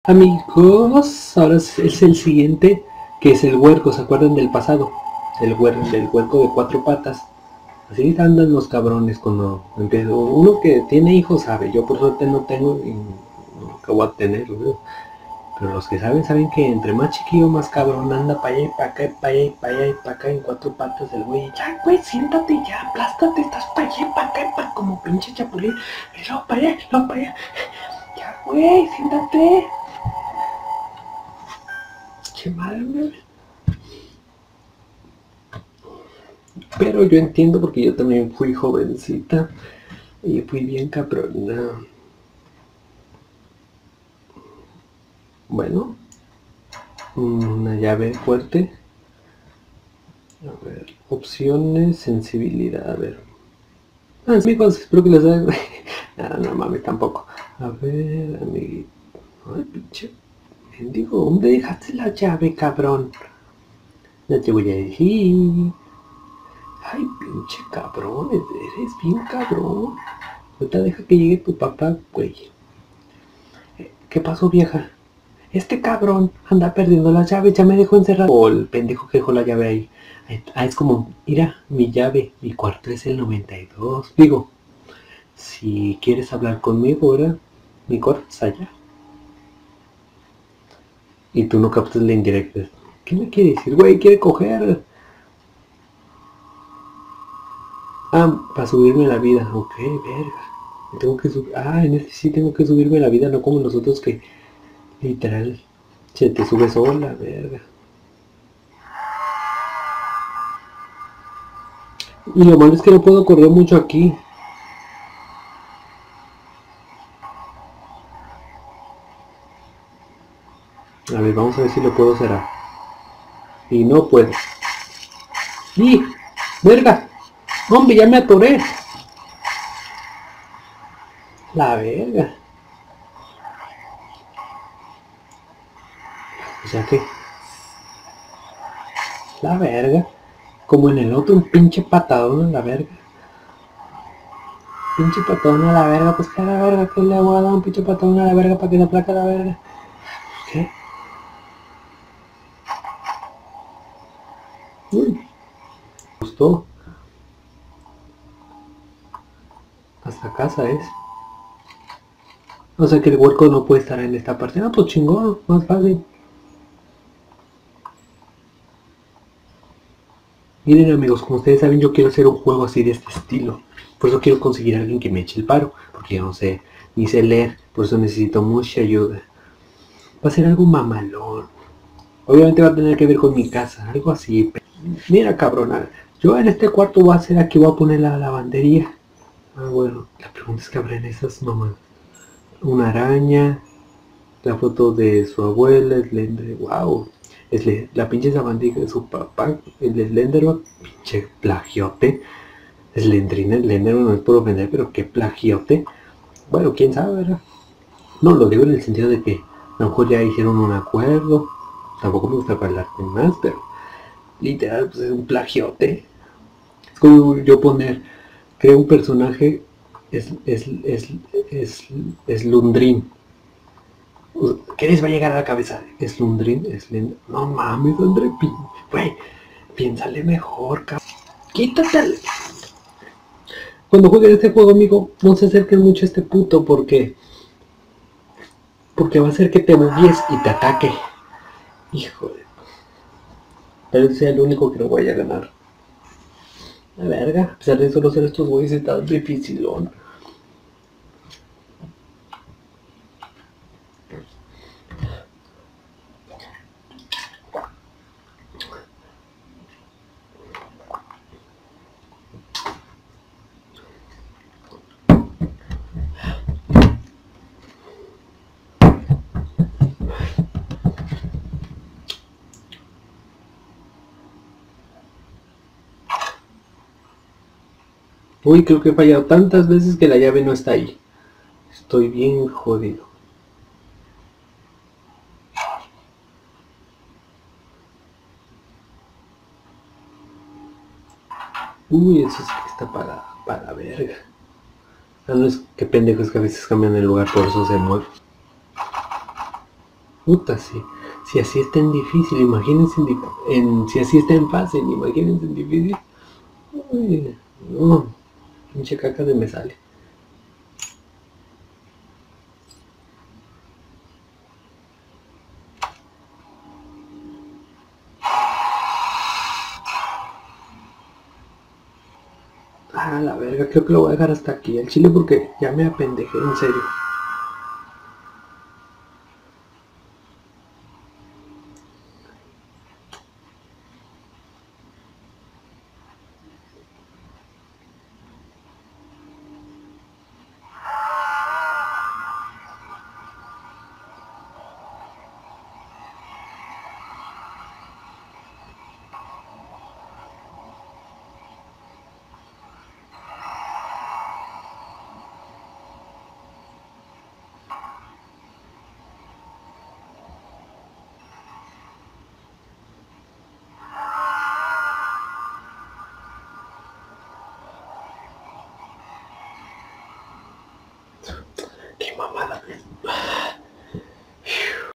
Amigos, ahora es el siguiente, que es el huerco. ¿Se acuerdan del pasado? El huerco de 4 patas. Así andan los cabrones cuando empiezo. Uno que tiene hijos sabe, yo por suerte no tengo y nunca voy a tener, ¿no? Pero los que saben, saben que entre más chiquillo, más cabrón anda para allá y para acá, y para allá y para allá y para acá en 4 patas el güey. Ya, güey, siéntate ya, aplástate, estás para allá y para acá, y para como pinche chapulín. Y luego para allá, luego para allá. Ya, güey, siéntate. Che madre. Pero yo entiendo porque yo también fui jovencita y fui bien cabrona. Bueno, una llave fuerte. A ver, opciones, sensibilidad, a ver. Amigos, espero que les hagan. No mames, tampoco. A ver, amiguito. Ay, pinche mendigo, ¿dónde dejaste la llave, cabrón? No te voy a decir. Ay, pinche cabrón, eres bien cabrón. Ahorita deja que llegue tu papá, güey. ¿Qué pasó, vieja? Este cabrón anda perdiendo las llaves, ya me dejó encerrado. O el pendejo que dejó la llave ahí. Es como, mira, mi llave, mi cuarto es el 92. Digo, si quieres hablar conmigo ahora, mi cuarto es allá. Y tú no captas la indirecta. ¿Qué me quiere decir, güey? Quiere coger. Para subirme la vida. Ok, verga. Tengo que subir. En este sí tengo que subirme la vida, no como nosotros que literal se te sube sola, verga. Y lo malo es que no puedo correr mucho aquí. A ver, vamos a ver si lo puedo cerrar. Y no puedo. ¡Y! ¡Verga! ¡Hombre, ya me atoré! La verga. O sea que... La verga. Como en el otro, un pinche patadón a la verga. Pinche patadón a la verga, pues que a la verga, que le voy a dar un pinche patadón a la verga para que se aplaque la verga. ¿Qué? Uy. Me gustó. Hasta casa es. O sea que el huerco no puede estar en esta parte. Pues chingón, más fácil. Miren amigos, como ustedes saben, yo quiero hacer un juego así de este estilo. Por eso quiero conseguir a alguien que me eche el paro. Porque yo no sé, ni sé leer. Por eso necesito mucha ayuda. Va a ser algo mamalón. Obviamente va a tener que ver con mi casa. Algo así. Mira cabrona. Yo en este cuarto voy a hacer aquí, voy a poner la lavandería. Bueno, la pregunta es que habrá en esas mamás. Una araña. La foto de su abuela, Slender, wow. La pinche sabandija de su papá, el Slenderman, pinche plagiote. Slendrina, Slenderman no es por ofender, pero qué plagiote. Bueno, quién sabe, ¿verdad? No, lo digo en el sentido de que a lo mejor ya hicieron un acuerdo. Tampoco me gusta hablar de más, pero literal, pues es un plagiote. Es como yo poner, creo un personaje, es Lundrin. ¿Qué les va a llegar a la cabeza? ¿Slundrin? ¿Slender? No mames, André, güey, piénsale mejor, cabrón. Quítate. Cuando jueguen este juego, amigo, no se acerquen mucho a este puto porque va a hacer que te bugues y te ataque. Hijo de... Pero ese es el único que no voy a ganar. La verga, a pesar de solo ser estos güeyes está dificilón. Uy, creo que he fallado tantas veces que la llave no está ahí. Estoy bien jodido. Uy, eso sí que está para verga. No es que pendejos que a veces cambian el lugar, por eso se mueve. Puta, si así está en difícil, imagínense si así está en fácil, imagínense en difícil. Uy, no, pinche caca de me sale. Ah, la verga, creo que lo voy a dejar hasta aquí el chile porque ya me apendejé, en serio.